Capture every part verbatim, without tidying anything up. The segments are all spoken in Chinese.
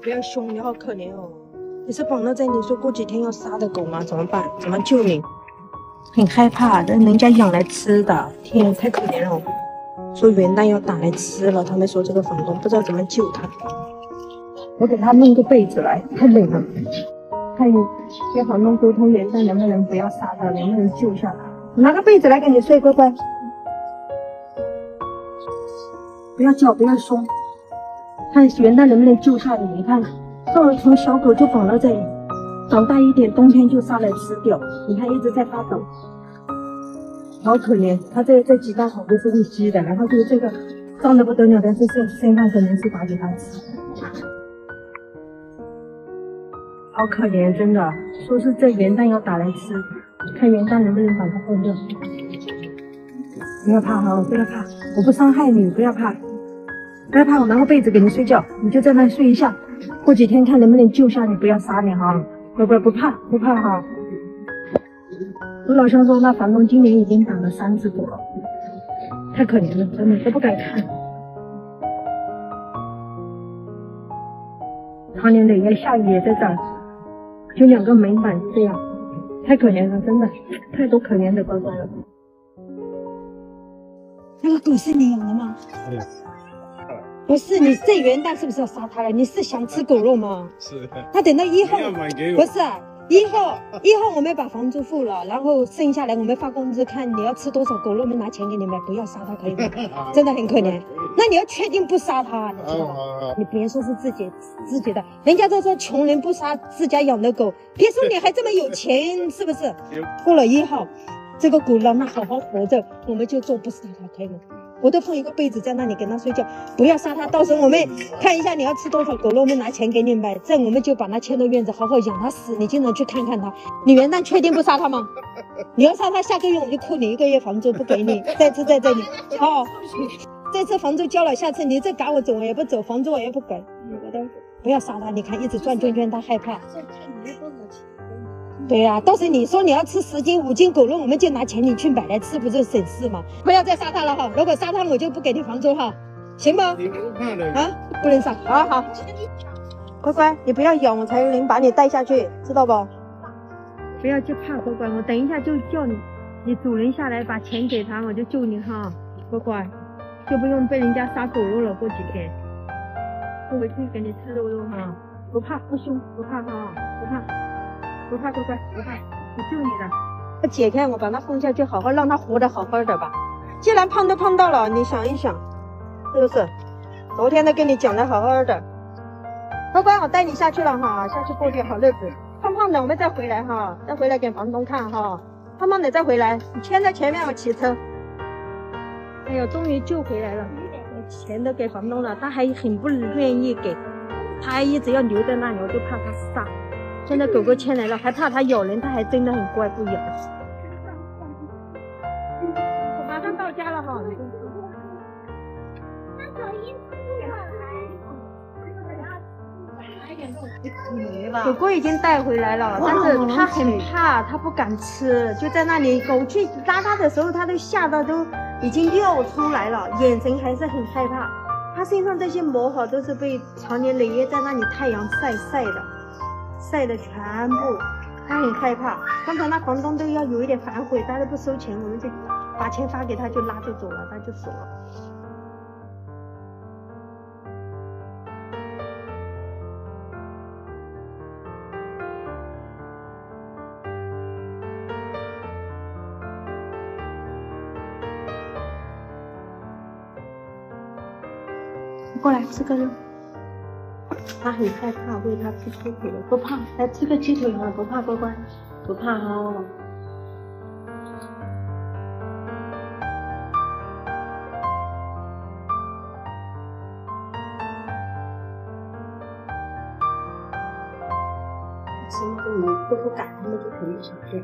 不要凶，你好可怜哦。你是绑到在你说过几天要杀的狗吗？怎么办？怎么救你？很害怕，但人家养来吃的，天，太可怜了。说元旦要打来吃了，他们说这个房东不知道怎么救他。我给他弄个被子来，太冷了。看你跟房东沟通元旦能不能不要杀他，能不能救下他？我拿个被子来给你睡，乖乖。不要叫，不要说。看元旦能不能救下你？你看，从从小狗就绑到这里，长大一点，冬天就杀来吃掉。你看一直在发抖，好可怜。它这这几道好多是会吸的，然后就这个脏的不得了，但是身身上可能是打给它吃。好可怜，真的。说是这元旦要打来吃，看元旦能不能把它放掉。不要怕哈，不要怕，我不伤害你，不要怕。不要怕，我拿个被子给你睡觉，你就在那睡一下。过几天看能不能救下你，不要杀你哈。乖乖，不怕不怕哈。我老乡说，那房东今年已经打了三只狗了，太可怜了，真的都不敢看。常年累月下雨也在这儿，就两个门板这样，太可怜了，真的太多可怜的乖乖了。那个狗是你养的吗？ 对。 不是，你这元旦是不是要杀它了？你是想吃狗肉吗？ 是。 那等到以后， 不是啊，以后以后我们把房租付了，然后剩下来我们发工资，看你要吃多少狗肉，我们拿钱给你们，不要杀它，可以吗？真的很可怜。那你要确定不杀它，你知道吗？你别说是自己自己的，人家都说穷人不杀自家养的狗，别说你还这么有钱，是不是？过了一号，这个狗让它好好活着，我们就做不杀它，可以吗？我都放一个被子在那里给它睡觉，不要杀它。到时候我们看一下你要吃多少狗肉，我们拿钱给你买，这样我们就把它牵到院子，好好养它死。你经常去看看它。你元旦确定不杀它吗？你要杀它，下个月我就扣你一个月房租，不给你。再次在这里哦，这次房租交了，下次你再赶我走我也不走，房租我也不给。不要杀它，你看一直转圈圈，它害怕。对呀、啊，到时你说你要吃十斤五斤狗肉，我们就拿钱你去买来吃，不是省事吗？不要再杀它了哈，如果杀它我就不给你房租哈，行吗？ 你不怕的啊，不能杀，好好，乖乖，你不要咬，我才能把你带下去，知道不？不要去怕，乖乖，我等一下就叫你，你主人下来把钱给他，我就救你哈，乖乖，就不用被人家杀狗肉了。过几天，我回去给你吃肉肉哈，不怕，不凶，不怕哈，不怕。不怕，乖乖，不怕，我救你的。他解开我，把它放下去，好好让它活得好好的吧。既然胖都胖到了，你想一想，是不是？昨天都跟你讲的好好的，乖乖，我带你下去了哈，下去过点好日子。胖胖的，我们再回来哈，再回来给房东看哈。胖胖的再回来，你牵在前面，我骑车。哎呦，终于救回来了，钱都给房东了，他还很不愿意给，他还一直要留在那里，我就怕他杀。现在狗狗牵来了，还怕它咬人，它还真的很乖，不咬。我马上到家了哈。狗狗已经带回来了，但是它很怕，它不敢吃，就在那里。狗去拉它的时候，它都吓到都已经尿出来了，眼神还是很害怕。它身上这些毛哈都是被常年累月在那里太阳晒晒的。晒的全部，他很害怕。刚才那房东都要有一点反悔，他都不收钱，我们就把钱发给他，就拉就走了，他就走了。过来吃个肉。他很害怕，喂他吃兔腿了，不怕，来吃个鸡腿哈，不怕，乖乖，不怕哈。吃这种都不敢，他们就肯定想吃。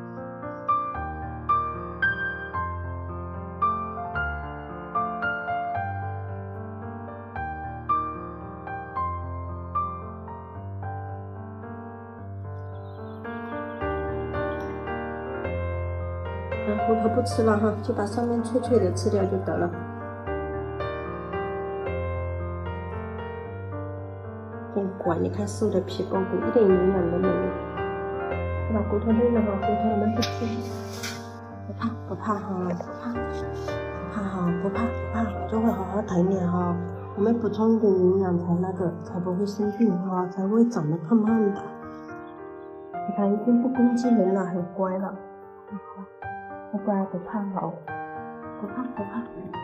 骨头不吃了哈，就把上面脆脆的吃掉就得了。 真乖，你看瘦的皮包骨，一点营养都没有。我把骨头扔了哈，骨头我们不吃。不怕不怕哈，不怕不怕哈，不怕不怕，我就会好好疼你哈。我们补充一点营养才那个，才不会生病哈，才会长得胖胖的。你看已经不攻击人了，很乖了，不乖不怕好，不怕不怕。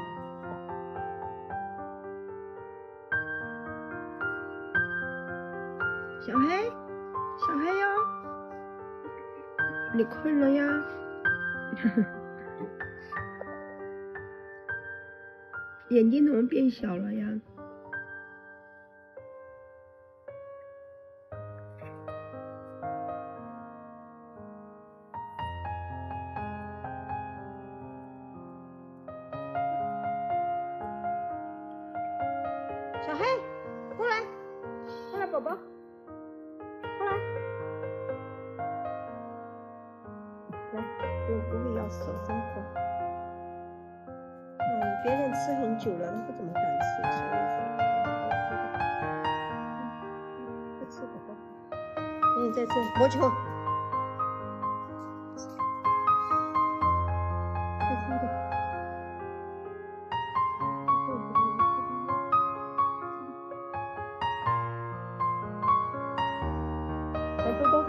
小黑，小黑哟，你困了呀？眼睛怎么变小了呀？小黑，过来，过来，宝宝，过来，来，我不会要手，真乖。嗯，别人吃很久了，他不怎么敢吃，所以再吃，宝宝，给你再吃，摸球，再吃一点。来，多多，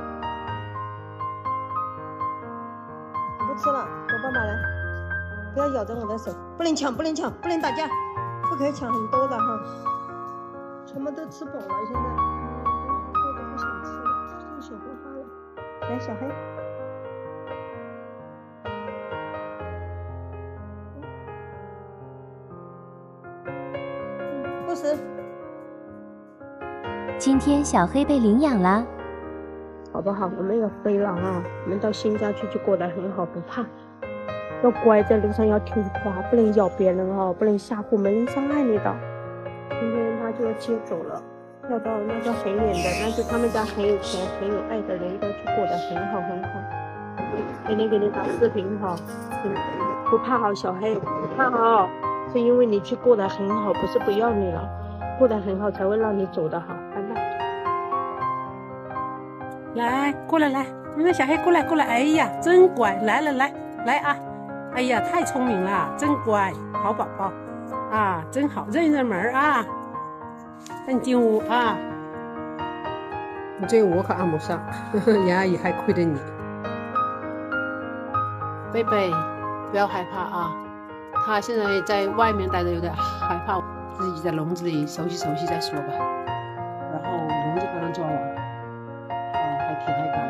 不吃了，我爸爸来，不要咬着我的手，不能抢，不能抢，不能打架，不可以抢很多的哈，全部都吃饱了，现在，嗯，都都不想吃了，都小花花了。来，小黑，嗯，不食。 今天小黑被领养啦。 好不好？我们要飞了啊！我们到新家去就过得很好，不怕。要乖，在路上要听话，不能咬别人哦，不能吓唬，没人伤害你的。今天他就要接走了，要到那个很远的，但是他们家很有钱、很有爱的人，要去过得很好很好。天天给你打视频哈，不怕好，小黑，不怕哈，是因为你去过得很好，不是不要你了，过得很好才会让你走得好。拜拜。 来，过来来，那个小黑过来过来，哎呀，真乖，来了来来啊，哎呀，太聪明了，真乖，好宝宝啊，真好，认认门啊，认进屋啊。你这个我可按不上，呵呵，杨阿姨还亏着你。贝贝，不要害怕啊，他现在在外面待着有点害怕，自己在笼子里熟悉熟悉再说吧。然后笼子刚刚装完。挺害怕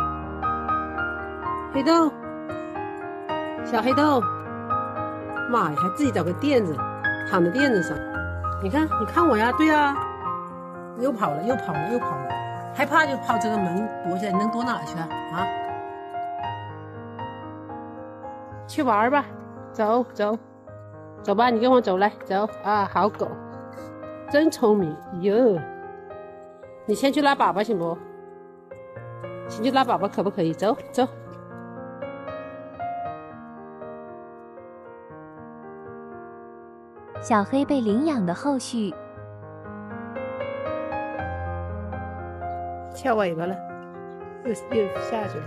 的，黑豆，小黑豆，妈呀，还自己找个垫子，躺在垫子上。你看，你看我呀，对呀，又跑了，又跑了，又跑了，害怕就跑这个门躲起来，能躲哪去啊？啊，去玩吧，走走走吧，你跟我走来，走啊，好狗，真聪明哟。你先去拉粑粑行不？先去拉粑粑可不可以？走走。 小黑被领养的后续。 翘尾巴了，又又下去了。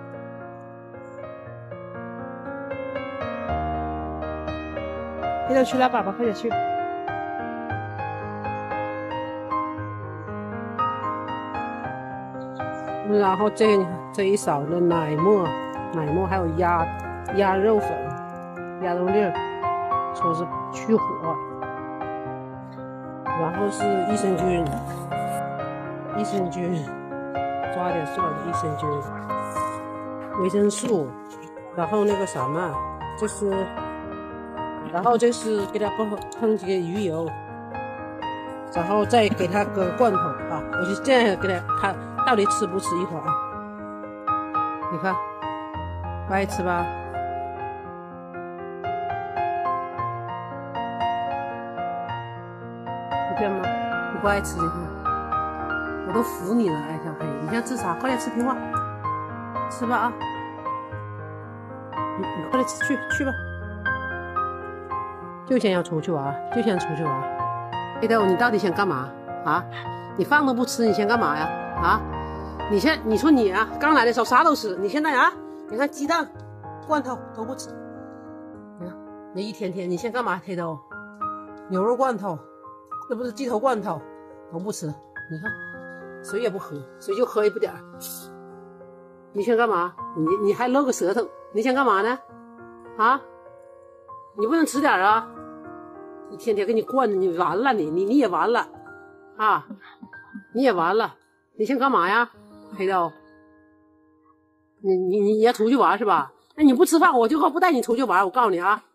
黑豆去拉粑粑，快点去。然后这这一勺的奶沫，奶沫还有鸭鸭肉粉、鸭肉粒儿，说是去火。然后是益生菌，益生菌，抓点蒜，益生菌，维生素，然后那个什么，这是，然后这是给它喷喷几个鱼油，然后再给它个罐头啊，我就这样给它看。到底吃不吃一会儿啊？你看，不爱吃吧？你看吗？你不爱吃，你看，我都服你了，哎，小黑，你想吃啥？快点吃，听话，吃吧啊！你你快点吃，去去吧。就想要出去玩，就想出去玩。黑豆，你到底想干嘛啊？ 你饭都不吃，你想干嘛呀？啊？你现你说你啊，刚来的时候啥都吃，你现在啊，你看鸡蛋、罐头都不吃，你看你一天天，你现在干嘛？黑豆、牛肉罐头，这不是鸡头罐头都不吃，你看水也不喝，水就喝一不点儿。你想干嘛？你你还露个舌头，你想干嘛呢？啊？你不能吃点啊？一天天给你惯着，你完了你你你也完了啊！你也完了，你想干嘛呀？黑豆，你你你要出去玩是吧？那你不吃饭，我就不带你出去玩。我告诉你啊，